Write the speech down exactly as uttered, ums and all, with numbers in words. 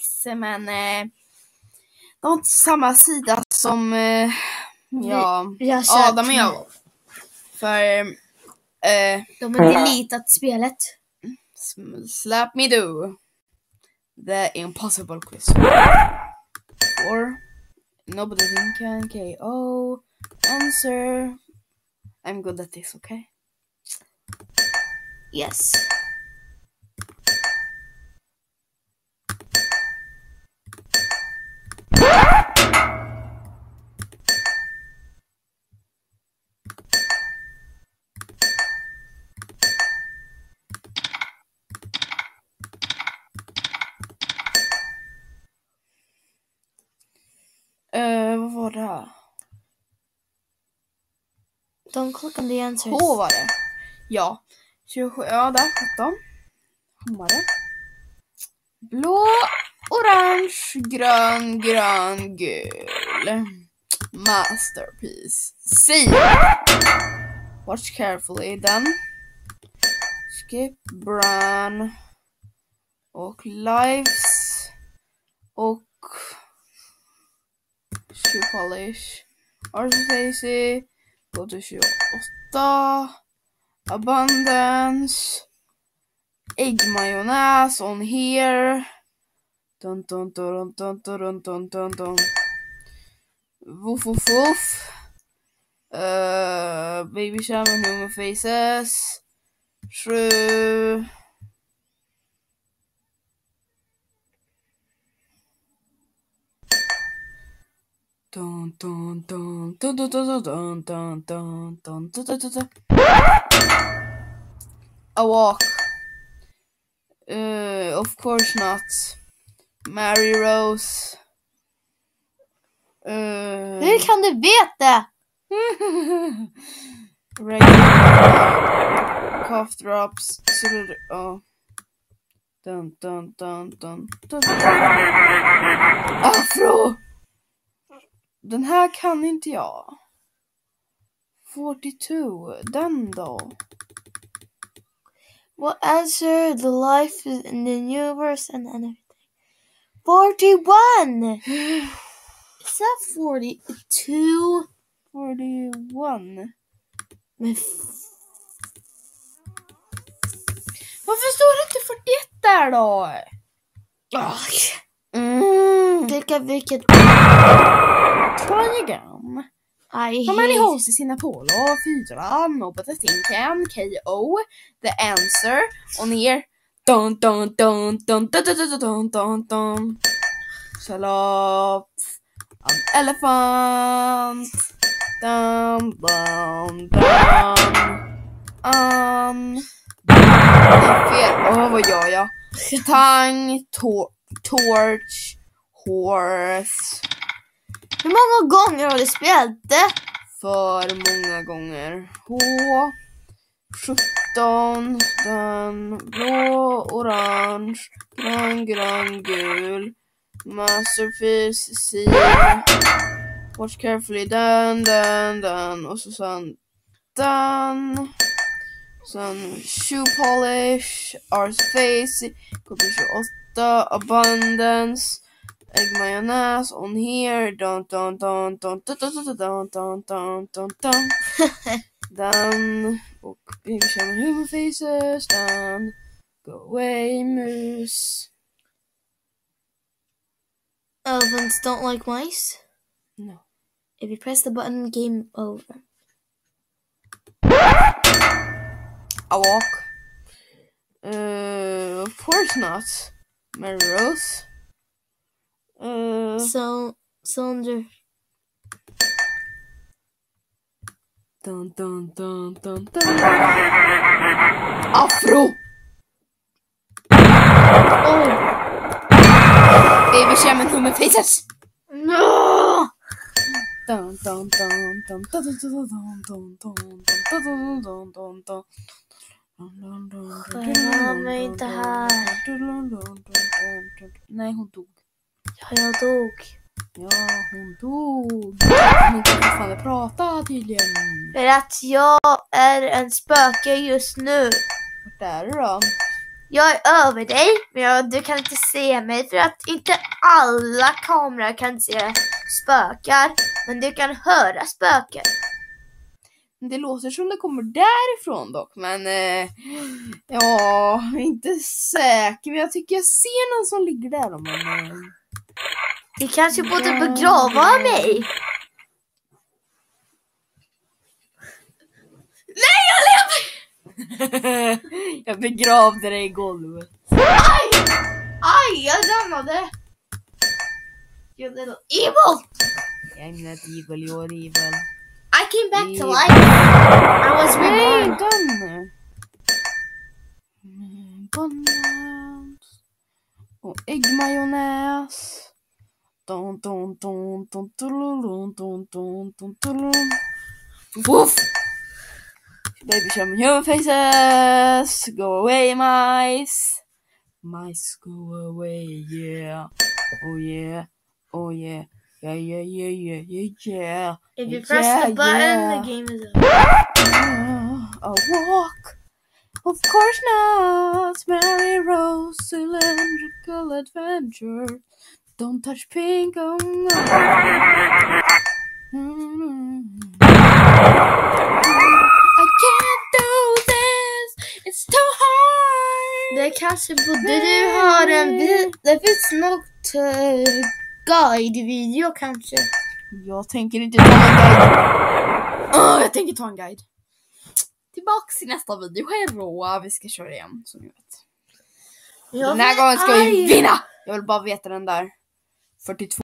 Face, men eh, de har inte samma sida som eh, ja, vi har Adam och jag. För eh, de har deletat spelet. Slap me do the impossible quiz. Or nobody can K O answer. I'm good at this, okay? Yes. Uh, vad var det här? Don't click on the answers. H var det. Ja. tjugosju, ja där, sjutton. Hammare. Blå, orange, grön, grön, gul. Masterpiece. See. Watch carefully then. Skip, brown. Och lives. Och shoe polish. Artifacy. Go to tjugoåtta. Abundance. Äggmajonnäs on here. Dun dun dun dun dun dun dun dun. Woof woof woof. Uh, baby shaman human faces. True. Dun dun dun dun dun dun dun dun dun dun dun dun dun. A walk. Uh, of course not. Mary Rose. Uh, Hur kan du veta? Regular. Cough drops. Oh. Dun dun dun dun dun. Afro! Den här kan inte jag. fyrtiotvå. Den då. What answer the life in the universe and everything? forty-one. Is that forty-two? fyrtioett. Men f- Varför står det inte fyrtioett där då? oh. Mm. Vilka, vilket? Try again. I How many hate- holes is in Apollo? Fyra. Nobody think can. K O. The answer on here. Dun dun dun dun dun dun dun dun dun dun. Salop. An elephant. Dum dum dum. Um. Det är fel. Åh, vad gör jag? Tang. To- torch. Horse. Hur många gånger har du spelat det? För många gånger. H. sjutton. Den. Blå. Orange. Grön. Grön. Gul. Masterpiece. C. Watch carefully. Den. Den. Den. Och så sen. Den. Sen. Shoe polish. Art face. Kod tjugoåtta. Abundance. Egg mayonnaise on here. Dun dun dun dun dun dun dun dun dun dun dun. Done. Och baby shaman human faces. Done. Go away, moose. Elephants don't like mice. No. If you press the button, game over. A walk. Uh, of course not. Mary Rose. Uh, So, cylinder. dun dun dun dun dun. Afro. Oh Baby shaman human faces. no! Dun dun dun dun dun dun dun dun dun dun dun dun dun. Skämma mig inte här. Nej, hon dog. Ja, jag dog. Ja, hon dog. Hon kan fortfarande prata tydligen. För att jag är en spöke just nu. Vart är du då? Jag är över dig, men jag, du kan inte se mig för att inte alla kameror kan se spökar, men du kan höra spöken. Det låter som det kommer därifrån dock, men eh, ja, inte säker, men jag tycker jag ser någon som ligger där. Men, eh. Det kanske borde begrava mig. Nej, jag lever! Jag begravde dig i golvet. Aj! Aj, jag ramlade. You little evil. I'm not evil, you're evil. I came back to life. I was reborn. Nej, done. Bananas. Och äggmajonnäs. Dun, dun, dun, dun, dun, dun, dun, dun, dun. Woof! Baby show me your faces. Go away, mice. Mice, go away, yeah. Oh yeah, oh yeah. Yeah, yeah, yeah, yeah, yeah, yeah. If you press yeah, the button, yeah. the game is over. Uh, a walk. Of course not. Mary Rose, cylindrical adventure. Don't touch pink. Oh, no. Mm-hmm. I can't do this. It's too hard. Det kanske borde du ha en vid. Det finns något uh, guide-video kanske. Jag tänker inte ta en guide. Oh, jag tänker ta en guide. Tillbaks i nästa video. Hej, vi ska köra igen, som ni vet. Jag Den här vill- gången ska vi Aj. vinna. Jag vill bara veta den där. fyrtiotvå.